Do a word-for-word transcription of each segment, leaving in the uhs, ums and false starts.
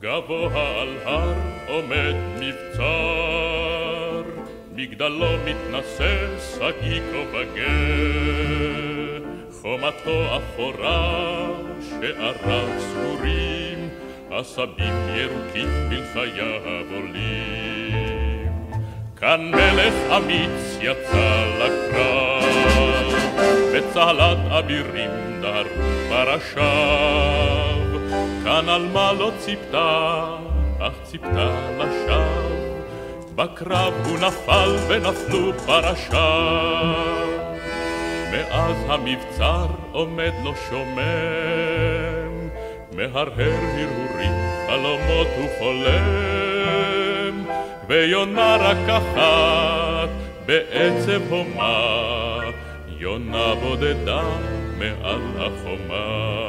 גבוה על הר עומד מבצר, מגדלו מתנשא סגיקו בגר, חומתו אפורה, שעריו סגורים, עשבים ירוקים בלחייו עולים. כאן מלך אמיץ יצא לקרב, בצהלת אבירים דהרו פרשיו. כאן עלמה לא ציפתה, אך ציפתה לשווא, בקרב הוא נפל ונפלו פרשיו. מאז המבצר עומד לו שומם, מהרהר הרהורים חלומות הוא חולם, ויונה רק אחת בעצב הומה, יונה בודדה מעל החומה.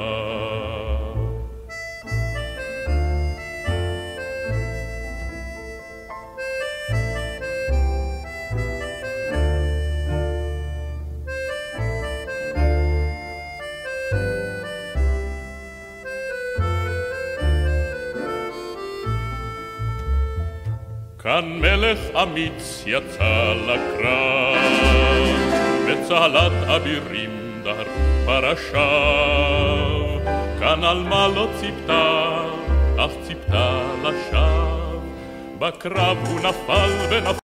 כאן מלך אמיץ יצא לקרב, בצהלת אבירים דהרו פרשיו. כאן עלמה לא ציפתה, אך ציפתה לשווא, בקרב הוא נפל ונפל